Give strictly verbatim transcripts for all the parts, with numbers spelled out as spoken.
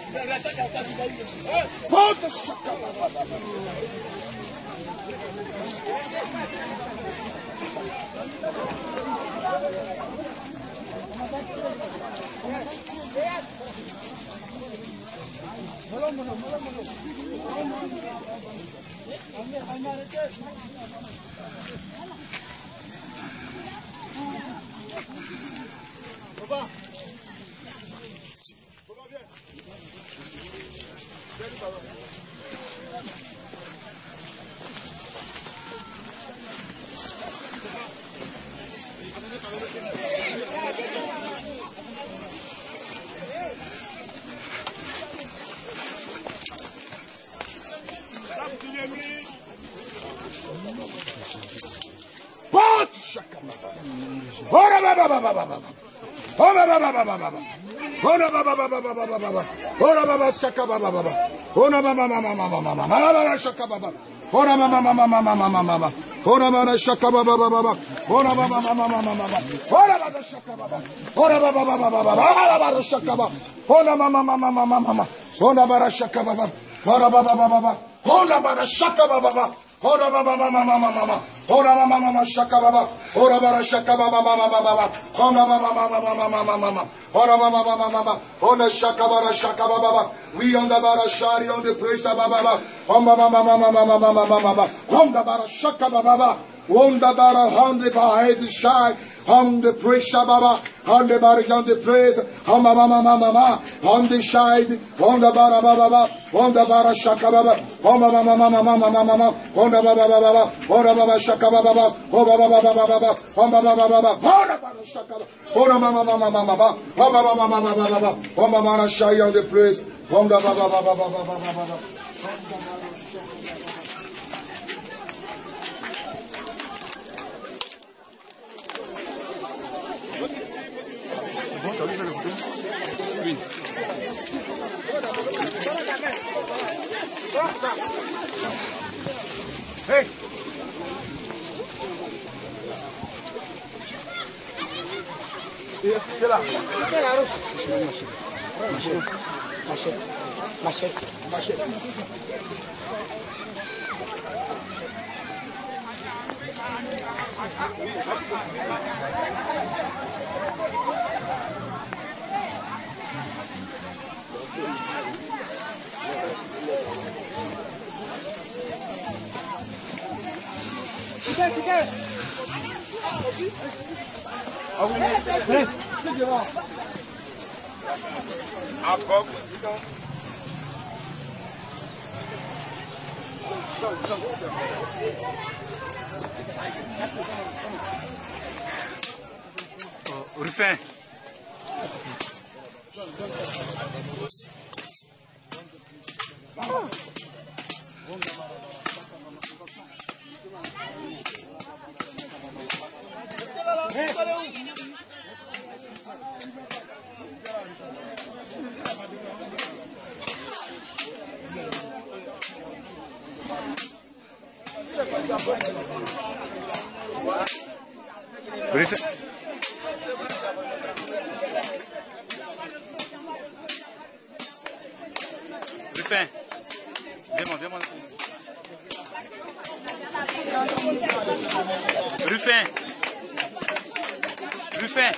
Father, shaka baba baba. Ora baba baba baba. Ora baba baba baba. Ora baba baba baba baba. Ora baba shaka baba baba. Ora mama mama mama mama. Mama shaka baba. Ora mama mama mama mama mama. Ora mama shaka baba baba. Ora mama mama mama mama. Ora baba shaka baba. Ora baba baba baba. Ora baba shaka baba. Ora mama mama mama mama. Ora baba shaka baba. Ora baba baba. Ora baba shaka baba. Ora baba mama mama mama. Ora mama mama shaka baba. Ora bara shaka baba mama mama. Ora mama mama mama mama mama. Ora mama mama mama. Ora shaka bara shaka baba. We on the bara shari on the praise baba. Ora mama mama mama mama mama mama. On the bara shaka baba. On the bara hand the head shy. On the praise baba. On the bara on the praise. On mama mama mama. On the side. On the bara baba. On the bara shaka baba. On mama mama mama mama mama. On the baba baba. On the baba shaka baba. Oh baba baba baba. On baba baba. On the bara shaka baba. On mama mama mama mama. On mama mama mama mama. On mama shy on the praise. On the baba baba baba baba baba. Hey! Viens là. Viens là. Machette. Machette. Machette. Machette. Putain, putain. Ah oui, c'est devant. Ah, bon, oh, Rufin. Rufin. Rufin. Demande, demande. Rufin. Rufin.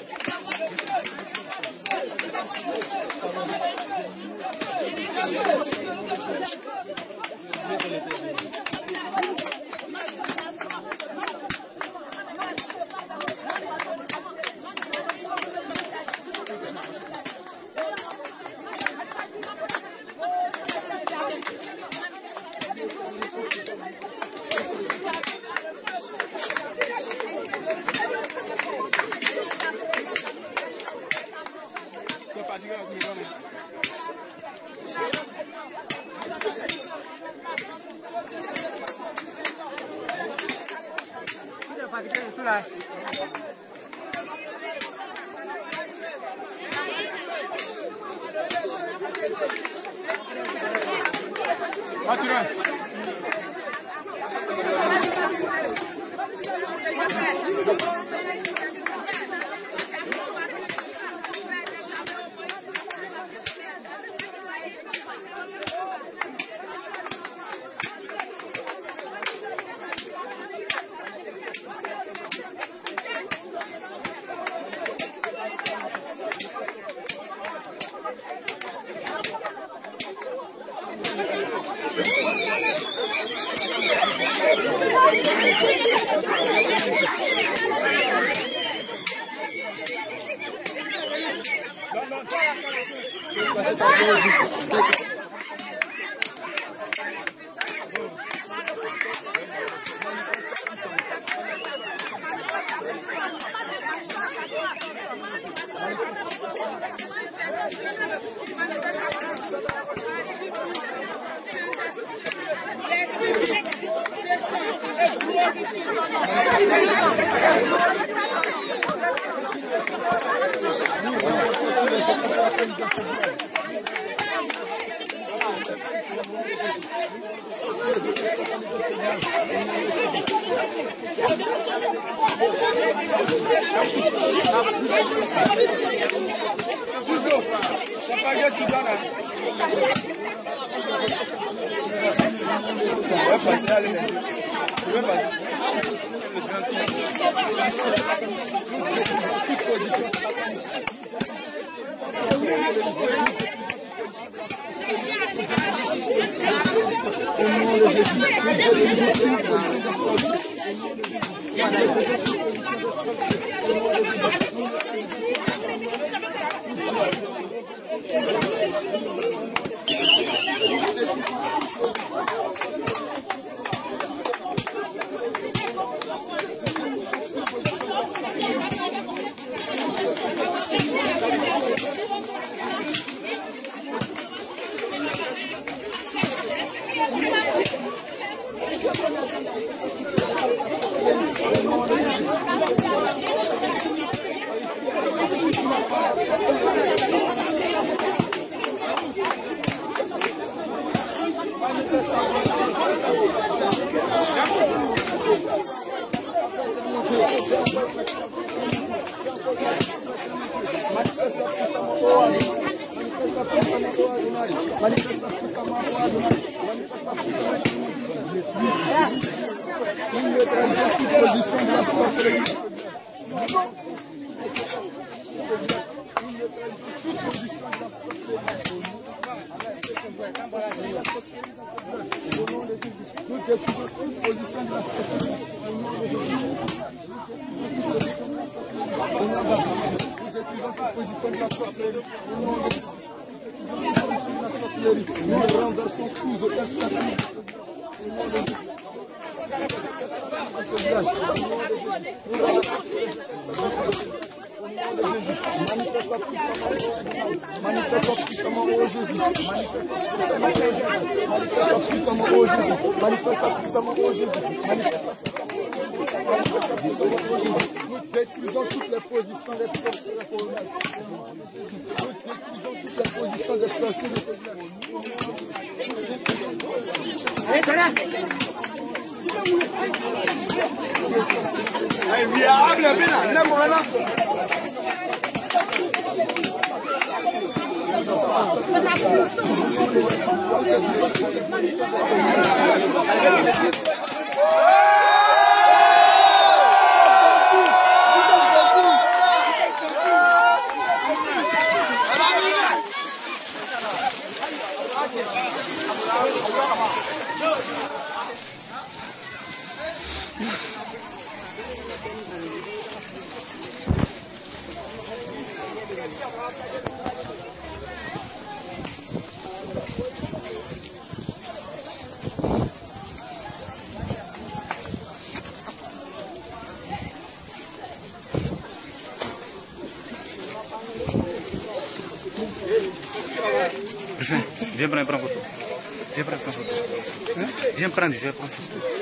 Viens prendre une photo. Viens prendre une photo. Viens prendre, viens prendre une photo.